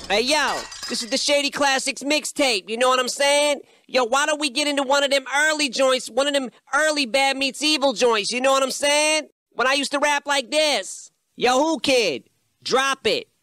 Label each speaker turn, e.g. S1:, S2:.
S1: Hey, yo, this is the Shady Classics mixtape, you know what I'm saying? Yo, why don't we get into one of them early joints, one of them early Bad Meets Evil joints, you know what I'm saying? When I used to rap like this. Yo, Who Kid, drop it.